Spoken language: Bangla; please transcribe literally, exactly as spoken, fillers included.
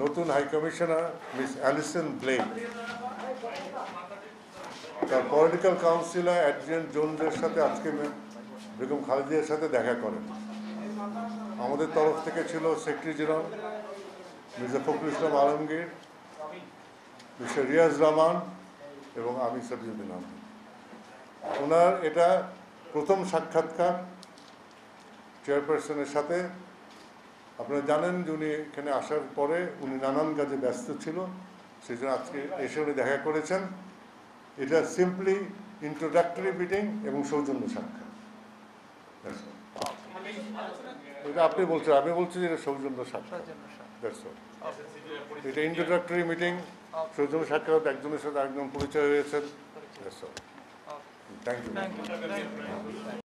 নতুন high commissioner miss Alison Blake তার পলিটিক্যাল কাউন্সিলর অ্যাডজেন্ট জোনসের সাথে আজকে বেগম খালেদিয়ার সাথে দেখা করেন। আমাদের তরফ থেকে ছিল secretary general Mirza Fakhrul Islam Alamgir, mister Riaz Rahman এবং আমি সাবিউদ্দিন আহমেদ। ওনার এটা প্রথম সাক্ষাৎকার চেয়ারপারসনের সাথে। আপনারা জানেন যে উনি এখানে আসার পরে উনি নানান কাজে ব্যস্ত ছিল, সেই জন্য আজকে এসে উনি দেখা করেছেন। এটা সিম্পলি ইন্ট্রোডাক্টরি মিটিং এবং সৌজন্য সাক্ষাৎ। এটা আপনি বলছেন, আমি বলছি যে এটা সৌজন্য সাক্ষাৎ। এটা ইন্ট্রোডাক্টরি মিটিং, সৌজন্য সাক্ষাৎ, একজনের সাথে একজন পরিচয় হয়েছেন। Thank you.